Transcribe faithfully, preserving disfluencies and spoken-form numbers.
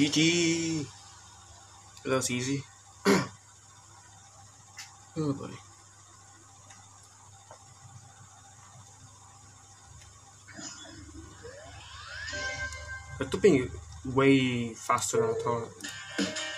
G. That was easy. Oh boy. That took me way faster than I thought.